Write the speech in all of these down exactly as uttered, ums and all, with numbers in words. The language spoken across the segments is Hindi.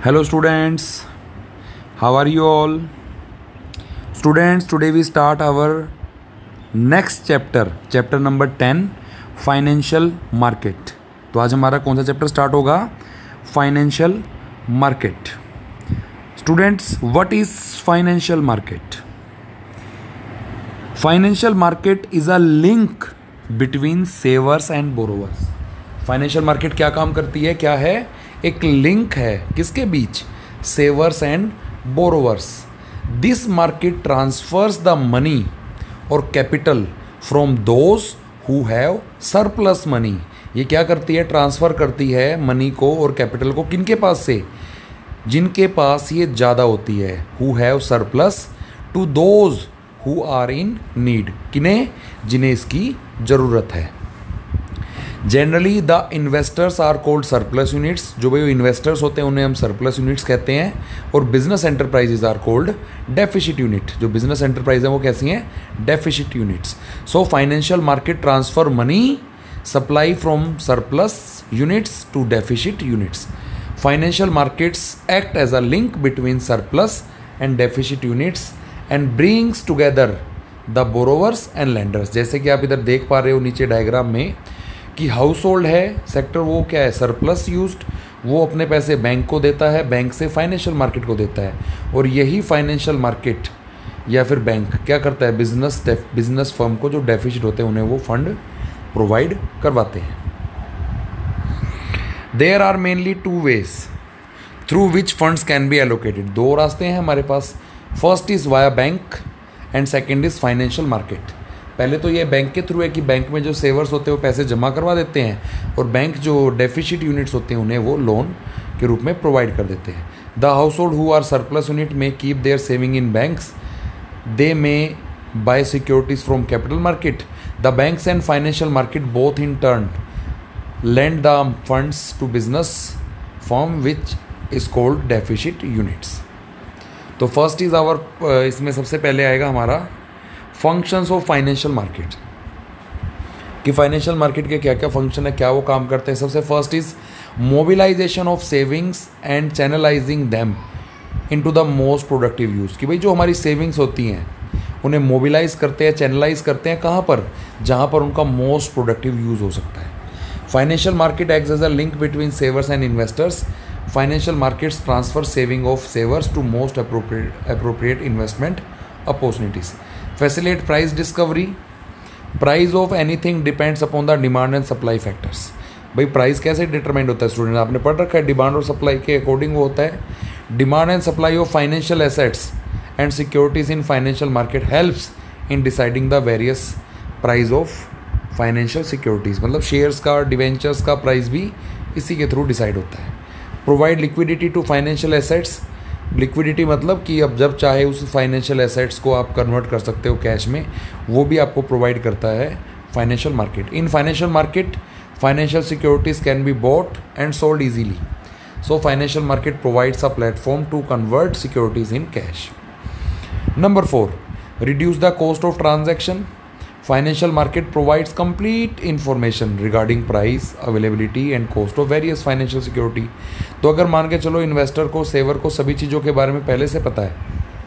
Hello students, how are you all? Students, today we start our next chapter, chapter number ten, financial market. तो आज हमारा कौन सा चैप्टर स्टार्ट होगा? Financial market. Students, what is financial market? Financial market is a link between savers and borrowers. Financial market क्या काम करती है? क्या है? एक लिंक है किसके बीच? Savers and borrowers. This market transfers the money और capital from those who have surplus money. ये क्या करती है? ट्रांसफ़र करती है मनी को और कैपिटल को किनके पास से? जिनके पास ये ज़्यादा होती है। Who have surplus to those who are in need. किन्हें? जिन्हें इसकी ज़रूरत है। Generally the investors are called surplus units. जो भाई इन्वेस्टर्स होते हैं उन्हें हम सरप्लस यूनिट्स कहते हैं। और business enterprises are called deficit unit. जो बिजनेस एंटरप्राइज हैं वो कैसी हैं? Deficit units. So financial market transfer money supply from surplus units to deficit units. Financial markets act as a link between surplus and deficit units and brings together the borrowers and lenders. जैसे कि आप इधर देख पा रहे हो नीचे डायग्राम में कि हाउस होल्ड है सेक्टर, वो क्या है? Surplus used. वो अपने पैसे बैंक को देता है, बैंक से फाइनेंशियल मार्केट को देता है। और यही फाइनेंशियल मार्केट या फिर बैंक क्या करता है? बिजनेस बिजनेस फर्म को जो डेफिसिट होते हैं उन्हें वो फंड प्रोवाइड करवाते हैं। There are mainly two ways through which funds can be allocated. दो रास्ते हैं हमारे पास। First is via bank and second is financial market. पहले तो ये बैंक के थ्रू है कि बैंक में जो सेवर्स होते हैं वो पैसे जमा करवा देते हैं और बैंक जो डेफिसिट यूनिट्स होते हैं उन्हें वो लोन के रूप में प्रोवाइड कर देते हैं। The household who are surplus unit में keep their saving in banks. They may buy securities from capital market. The banks and financial market both in turn lend the funds to business firm which is called deficit units। तो फर्स्ट इज आवर, इसमें सबसे पहले आएगा हमारा फंक्शंस ऑफ फाइनेंशियल मार्केट कि फाइनेंशियल मार्केट के क्या क्या फंक्शन है, क्या वो काम करते हैं। सबसे first is mobilisation of savings and channelising them into the most productive use. कि भाई जो हमारी सेविंग्स होती हैं उन्हें मोबिलाइज करते हैं, चैनलाइज करते हैं कहाँ पर? जहाँ पर उनका मोस्ट प्रोडक्टिव यूज़ हो सकता है। Financial market acts as a link between savers and investors. Financial markets transfer saving of savers to most appropriate appropriate investment opportunities. Facilitate price discovery. Price of anything depends upon the demand and supply factors. भाई प्राइस कैसे डिटरमाइंड होता है स्टूडेंट? आपने पढ़ रखा है, डिमांड और सप्लाई के अकॉर्डिंग वो होता है। Demand and supply of financial assets and securities in financial market helps in deciding the various price of financial securities. मतलब शेयर्स का, डिवेंचर्स का प्राइस भी इसी के थ्रू डिसाइड होता है। Provide liquidity to financial assets. Liquidity मतलब कि अब जब चाहे उस फाइनेंशियल एसेट्स को आप कन्वर्ट कर सकते हो कैश में, वो भी आपको प्रोवाइड करता है financial market. In financial market financial securities can be bought and sold easily. So financial market provides a platform to convert securities in cash. Number four, reduce the cost of transaction. Financial market provides complete information regarding price, availability and cost of various financial security। तो अगर मान के चलो इन्वेस्टर को, सेवर को सभी चीज़ों के बारे में पहले से पता है,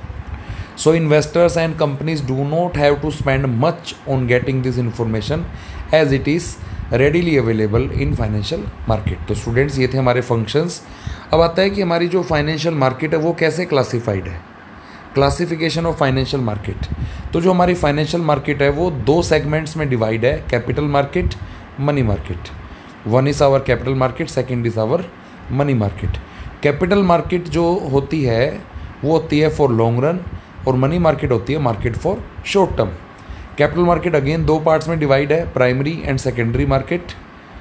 so investors and companies do not have to spend much on getting this information as it is readily available in financial market। तो स्टूडेंट्स ये थे हमारे फंक्शंस। अब आता है कि हमारी जो फाइनेंशियल मार्केट है वो कैसे क्लासिफाइड है। Classification of financial market. तो जो हमारी फाइनेंशियल मार्केट है वो दो सेगमेंट्स में डिवाइड है, capital market, money market. One is our capital market, second is our money market. Capital market जो होती है वो होती है फॉर लॉन्ग रन और मनी मार्केट होती है market for short term. Capital market again दो पार्ट्स में डिवाइड है, प्राइमरी एंड सेकेंडरी मार्केट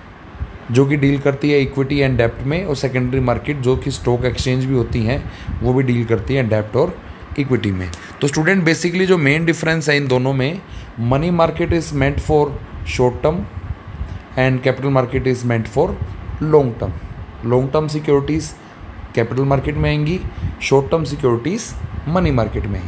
जो कि डील करती है इक्विटी एंड डेप्ट में, और सेकेंडरी मार्केट जो कि स्टॉक एक्सचेंज भी होती हैं वो भी डील करती हैं डेप्ट और इक्विटी में। तो स्टूडेंट बेसिकली जो मेन डिफरेंस है इन दोनों में, money market is meant for short term and capital market is meant for long term. Long term securities capital market में आएंगी, short term securities money market में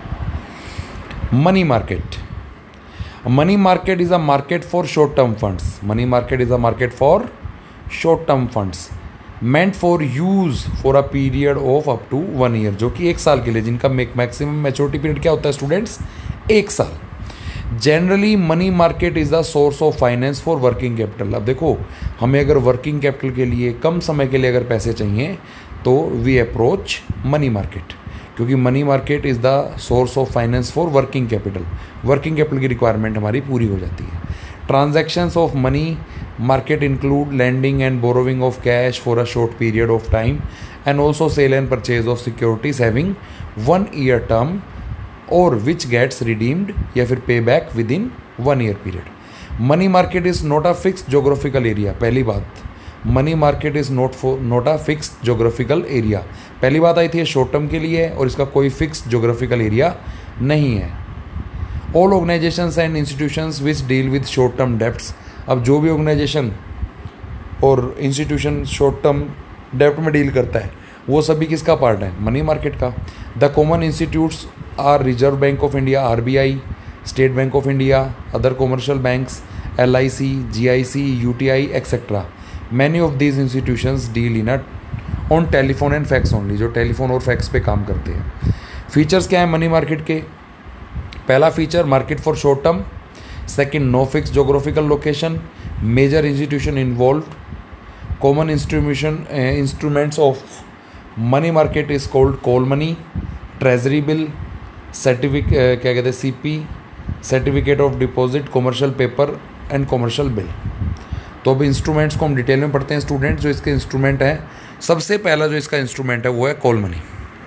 आएंगी। Money market money market is a market for short term funds. Money market is a market for short term funds meant for use for a period of up to one year, जो कि एक साल के लिए, जिनका मैक्सिमम मैच्योरिटी पीरियड क्या होता है स्टूडेंट्स, एक साल। Generally money market is the source of finance for working capital. अब देखो, हमें अगर वर्किंग कैपिटल के लिए कम समय के लिए अगर पैसे चाहिए तो वी अप्रोच मनी मार्केट, क्योंकि money market is the source of finance for working capital. Working capital की रिक्वायरमेंट हमारी पूरी हो जाती है। Transactions of money market include lending and borrowing of cash for a short period of time, and also sale and purchase of securities having one year term or which gets redeemed या फिर payback within one year period. Money market is not a fixed geographical area. पहली बात, money market is not for not a fixed geographical area. पहली बात आई थी, शॉर्ट टर्म के लिए है और इसका कोई फिक्स्ड जोग्राफिकल एरिया नहीं है। All organisations and institutions which deal with short term debts. अब जो भी ऑर्गेनाइजेशन और इंस्टीट्यूशन शॉर्ट टर्म डेप्ट में डील करता है वो सभी किसका पार्ट है, मनी मार्केट का। The common institutes are Reserve bank of India R B I, State bank of India, other commercial banks, L I C, G I C, U T I etcetera. Many of these institutions deal in a on telephone and fax only, जो टेलीफोन और फैक्स पे काम करते हैं। फीचर्स क्या है मनी मार्केट के? पहला feature, market for short term. Second, no fix geographical location, major institution involve, common instrumentation instruments of money market is called call money, treasury bill, certificate क्या कहते हैं C P, certificate of deposit, commercial paper and commercial bill. तो अब इंस्ट्रूमेंट्स को हम डिटेल में पढ़ते हैं स्टूडेंट। जो इसके इंस्ट्रूमेंट हैं, सबसे पहला जो इसका इंस्ट्रूमेंट है वो है call money.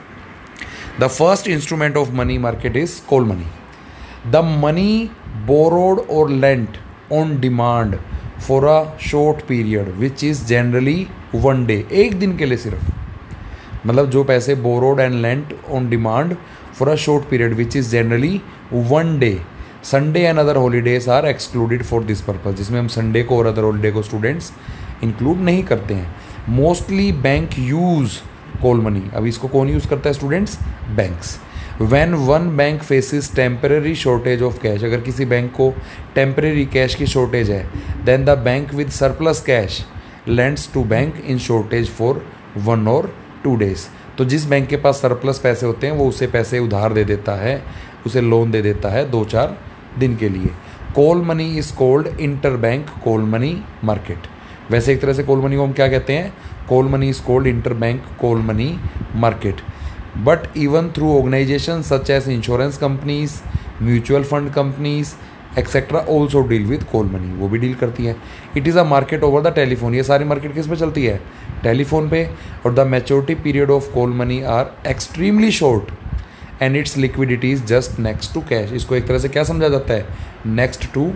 The first instrument of money market is call money. The money borrowed और lent on demand for a short period which is generally one day, एक दिन के लिए सिर्फ। मतलब जो पैसे borrowed and lent on demand for a short period which is generally one day. Sunday and other holidays are excluded for this purpose, जिसमें हम संडे को और अदर हॉलीडे को स्टूडेंट्स इंक्लूड नहीं करते हैं। Mostly bank use call money. अब इसको कौन यूज़ करता है students? Banks. When one bank faces temporary shortage of cash, अगर किसी बैंक को टेम्परेरी कैश की शॉर्टेज है, then the bank with surplus cash lends to bank in shortage for one और टू डेज। तो जिस बैंक के पास सरप्लस पैसे होते हैं वो उसे पैसे उधार दे देता है, उसे लोन दे देता है दो चार दिन के लिए। Call money is called inter bank call money market. वैसे एक तरह से कॉल मनी को हम क्या कहते हैं? Call money is called inter bank call money market. But even through organisation such as insurance companies, mutual fund companies etcetera also deal with call money, वो भी डील करती है। It is a market over the telephone. ये सारी मार्केट किस पे चलती है? टेलीफोन पे। और the maturity period of call money are extremely short and its liquidity is just next to cash. इसको एक तरह से क्या समझा जाता है? Next to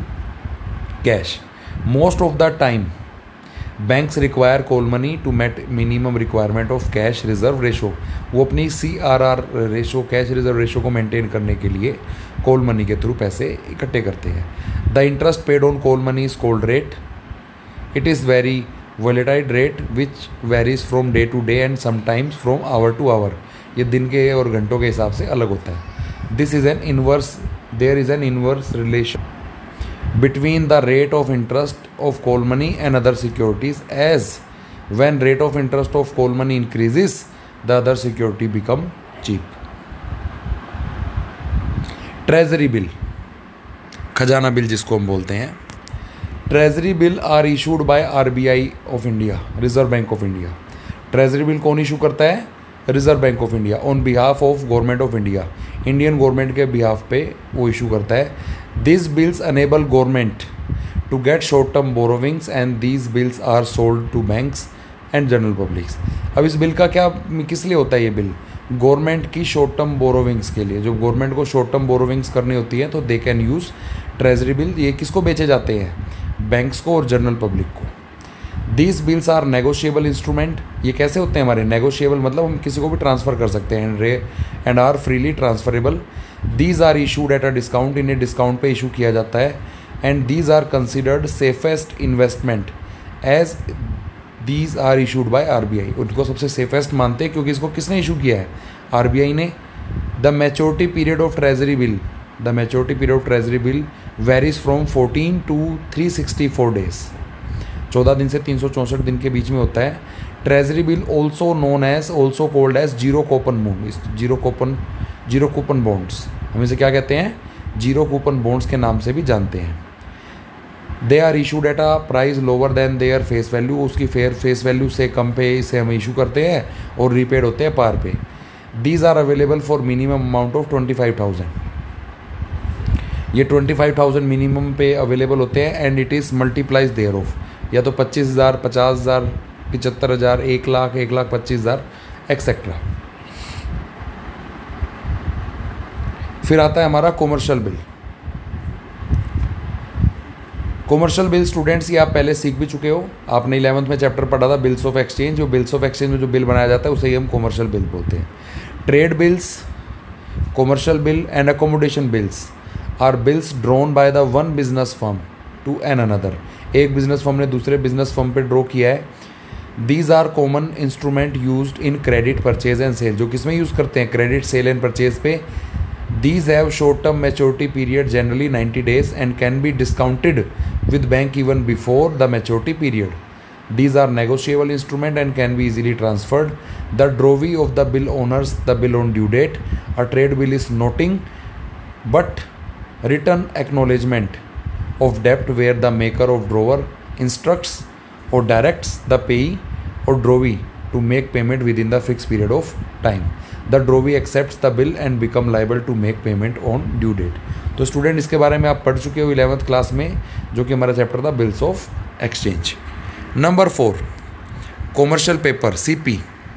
cash. Most of the time banks require call money to meet minimum requirement of cash reserve ratio. वो अपनी C R R ratio, cash reserve ratio को मेंटेन करने के लिए कॉल मनी के थ्रू पैसे इकट्ठे करते हैं। The interest paid on call money is called rate. It is very volatile rate which varies from day to day and sometimes from hour to hour. ये दिन के और घंटों के हिसाब से अलग होता है। This is an inverse there is an inverse relation between the rate of interest of call money and other securities, as when rate of interest of call money increases the other security become cheap. Treasury bill, खजाना बिल जिसको हम बोलते हैं। Treasury bill are issued by R B I of India, reserve bank of India. Treasury bill कौन इशू करता है? Reserve bank of India on behalf of government of India. Indian government के बिहाफ पे वो इशू करता है। This bills enable government to get short term borrowings and these bills are sold to banks and general publics. अब इस बिल का क्या, किस लिए होता है ये बिल? गवर्नमेंट की शॉर्ट टर्म बोरोविंग्स के लिए। जो गवर्नमेंट को शॉर्ट टर्म बोरोविंग्स करनी होती है तो they can use treasury bill. ये किसको बेचे जाते हैं? बैंक्स को और जनरल पब्लिक को। These bills are negotiable instrument. ये कैसे होते हैं हमारे? नेगोशिएबल मतलब हम किसी को भी ट्रांसफ़र कर सकते हैं। रे and are freely transferable. These are issued at a discount. इन्हें डिस्काउंट पे इशू किया जाता है। And these are considered safest investment as these are issued by R B I. उनको सबसे सेफेस्ट मानते हैं क्योंकि इसको किसने इशू किया है? आर बी आई ने। The maturity period of treasury bill the maturity period of treasury bill varies from fourteen to three sixty four days. चौदह दिन से तीन सौ चौंसठ दिन के बीच में होता है। Treasury bill also known as also called as zero coupon bond, zero coupon zero coupon bonds, हम इसे क्या कहते हैं, जीरो कूपन बॉन्ड्स के नाम से भी जानते हैं। They are issued at a price lower than their face value, उसकी फेयर फेस वैल्यू से कम पे इसे हम इशू करते हैं और रीपेड होते हैं पार पे। These are available for minimum amount of twenty five thousand, ये ट्वेंटी फाइव थाउजेंड मिनिमम पे अवेलेबल होते हैं। And it is multiplies thereof, या तो पच्चीस हज़ार, पचास हज़ार, पचहत्तर हज़ार, एक लाख, एक लाख पच्चीस हज़ार एक्सेट्रा। फिर आता है हमारा commercial bill. Commercial bill students ये आप पहले सीख भी चुके हो, आपने इलेवंथ में चैप्टर पढ़ा था बिल्स ऑफ एक्सचेंज। जो बिल्स ऑफ एक्सचेंज में जो बिल बनाया जाता है उसे ही हम कॉमर्शियल बिल बोलते हैं। Trade bills, commercial bill and accommodation bills are bills drawn by the one business firm to an another, एक बिजनेस फर्म ने दूसरे बिजनेस फर्म पे ड्रॉ किया है। These are common instrument used in credit purchase and sale, जो किसमें यूज़ करते हैं, क्रेडिट सेल एंड परचेज पे। These have short-term maturity period, generally ninety days, and can be discounted with bank even before the maturity period. These are negotiable instrument and can be easily transferred. The drawee of the bill honors the bill on due date. A trade bill is noting but written acknowledgement of debt where the maker of drawer instructs or directs the payee or drawee to make payment within the fixed period of time. The drawee accepts the bill and become liable to make payment on due date. तो स्टूडेंट इसके बारे में आप पढ़ चुके हो इलेवंथ क्लास में, जो कि हमारा चैप्टर था bills of exchange. Number four, commercial paper, CP.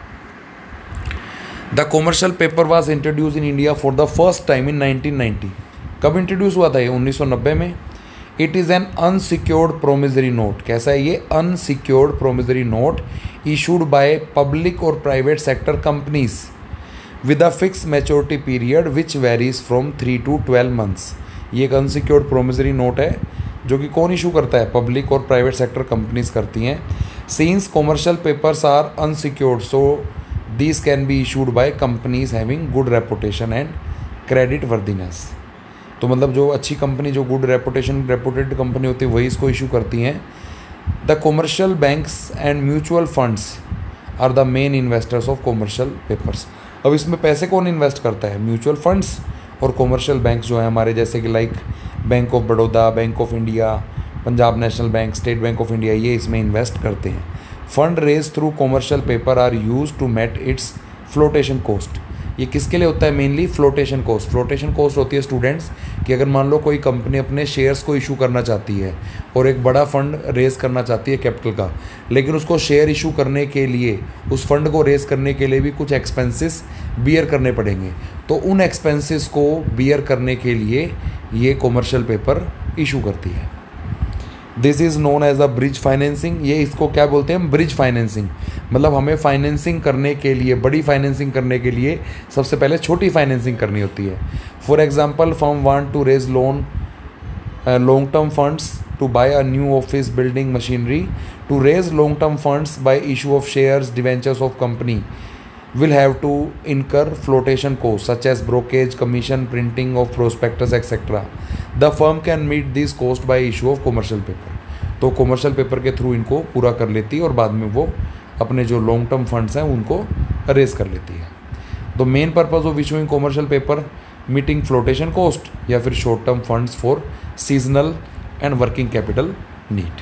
The commercial paper was introduce in India for the first time in nineteen ninety. कब इंट्रोड्यूस हुआ था ये, उन्नीस सौ नब्बे में। It is an unsecured promissory note. कैसा है ये, unsecured promissory note issued by public और private sector companies with a fixed maturity period which varies from three to twelve months। ये एक अनसिक्योर्ड प्रोमिसरी नोट है जो कि कौन इशू करता है, पब्लिक और प्राइवेट सेक्टर कंपनीज करती हैं। Since commercial papers are unsecured so these can be issued by companies having good reputation and credit worthiness. तो मतलब जो अच्छी कंपनी, जो गुड रेपुटेशन रेपुटेड कंपनी होती है वही इसको इशू करती हैं। The commercial banks and mutual funds are the main investors of commercial papers. अब इसमें पैसे कौन इन्वेस्ट करता है, म्यूचुअल फंड्स और कॉमर्शियल बैंक जो है हमारे, जैसे कि like bank of Baroda, bank of India, Punjab national bank, state bank of India, ये इसमें इन्वेस्ट करते हैं। Fund raise through commercial paper are use to meet its flotation cost. ये किसके लिए होता है, mainly flotation cost. Flotation cost होती है स्टूडेंट्स कि अगर मान लो कोई कंपनी अपने शेयर्स को इशू करना चाहती है और एक बड़ा फंड रेज करना चाहती है कैपिटल का, लेकिन उसको शेयर इशू करने के लिए, उस फंड को रेज करने के लिए भी कुछ एक्सपेंसेस बियर करने पड़ेंगे, तो उन एक्सपेंसेस को बियर करने के लिए ये कॉमर्शियल पेपर इशू करती है। This is known as a bridge financing. ये इसको क्या बोलते हैं, ब्रिज फाइनेंसिंग। मतलब हमें फाइनेंसिंग करने के लिए, बड़ी फाइनेंसिंग करने के लिए सबसे पहले छोटी फाइनेंसिंग करनी होती है। For example, firm want to raise loan long term funds to buy a new office building machinery. To raise long term funds by issue of shares debentures of company will have to incur flotation costs such as brokerage, commission, printing of prospectus, et cetera. The firm can meet these costs by issue of commercial paper. तो कॉमर्शियल पेपर के थ्रू इनको पूरा कर लेती है और बाद में वो अपने जो लॉन्ग टर्म फंड्स हैं उनको रेज कर लेती है। तो main purpose of issuing commercial paper, meeting flotation cost या फिर short term funds for seasonal and working capital need.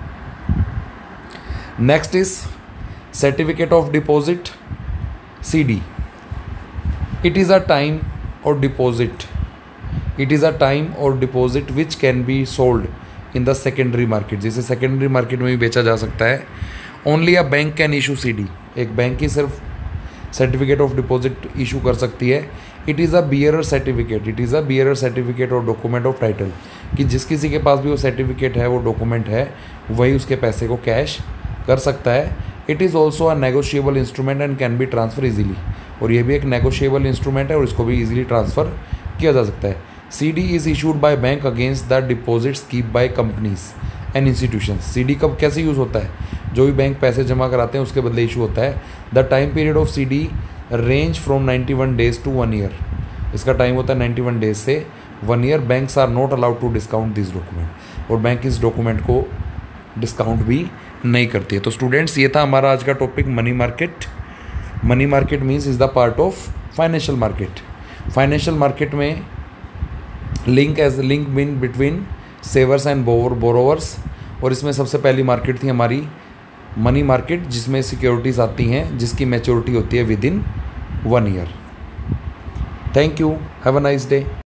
Next is certificate of deposit, C D. It is a time or deposit. It is a time or deposit which can be sold in the secondary market. जिसे secondary market में भी बेचा जा सकता है। Only a bank can issue C D. एक बैंक ही सिर्फ सर्टिफिकेट ऑफ डिपॉजिट इशू कर सकती है। It is a bearer certificate. It is a bearer certificate और डॉक्यूमेंट ऑफ टाइटल, कि जिस किसी के पास भी वो सर्टिफिकेट है, वो डॉक्यूमेंट है, वही उसके पैसे को कैश कर सकता है। It is also a negotiable instrument and can be transfer easily. और ये भी एक नेगोशिएबल इंस्ट्रूमेंट है और इसको भी इजीली ट्रांसफ़र किया जा सकता है। C D is issued by bank against the deposits keep by companies and institutions. C D कब कैसे यूज़ होता है, जो भी बैंक पैसे जमा कराते हैं उसके बदले इशू होता है। The time period of C D range from ninety one days to one year. इसका टाइम होता है नाइन्टी वन डेज से one year. Banks are not allowed to discount this document, और बैंक इस डॉक्यूमेंट को डिस्काउंट भी नहीं करती है। तो स्टूडेंट्स ये था हमारा आज का topic money market. Money market means is the part of financial market. Financial market में लिंक एज लिंक बिन बिटवीन सेवर्स एंड बोरोवर्स, और इसमें सबसे पहली मार्केट थी हमारी मनी मार्केट, जिसमें सिक्योरिटीज़ आती हैं जिसकी मैच्योरिटी होती है within one year. Thank you, have a nice day.